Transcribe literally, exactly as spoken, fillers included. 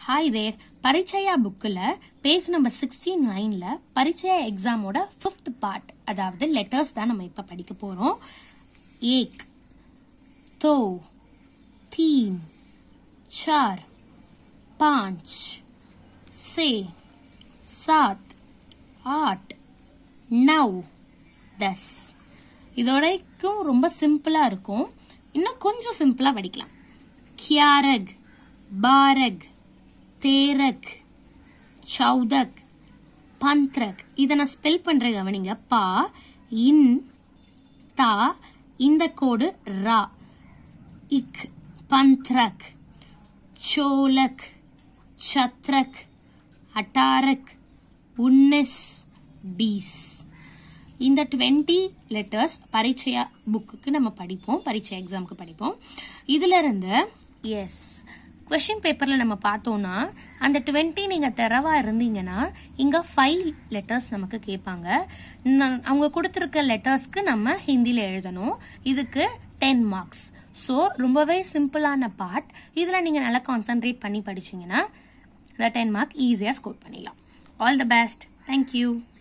Hi there. Parichaya bookல page number sixty-nine ல பரிச்சயா எக்ஸாமோட fifth part அதாவது letters தான் நம்ம இப்ப படிக்க போறோம். एक, दो, तीन, चार, पांच, छह, सात, आठ, नौ, दस. இதோடைக்கும் ரொம்ப சிம்பிளா இருக்கும். இன்னும் கொஞ்சம் சிம்பிளா படிக்கலாம். கியாரக், बारग, तेरक, चौदक, पंत्रक. இத நான் ஸ்பெல் பண்ற கவனிங்க. பா, இன், தா, இந்த கோடு ரா. இக், पंत्रक, चोलक, छत्रक, अठारक, उन्नीस, बीस. இந்த twenty லெட்டர்ஸ் பரிச்சயா புக்குக்கு நம்ம படிப்போம், பரிச்சயா எக்ஸாமுக்கு படிப்போம். இதுல இருந்து எஸ் क्वेश्चन பேப்பர்ல நம்ம பார்த்தோம்னா அந்த twenty நீங்க தரவா இருந்தீங்கன்னா இங்க five லெட்டர்ஸ் நமக்கு கேட்பாங்க. அவங்க கொடுத்திருக்க லெட்டர்ஸ்க்கு நம்ம ஹிந்தில எழுதணும். இதுக்கு ten மார்க்ஸ். சோ ரொம்பவே சிம்பிளான பார்ட். இதுல நீங்க நல்லா கான்சென்ட்ரேட் பண்ணி படிச்சீங்கன்னா the ten மார்க் ஈஸியா ஸ்கோர் பண்ணிடலாம். All the best. Thank you.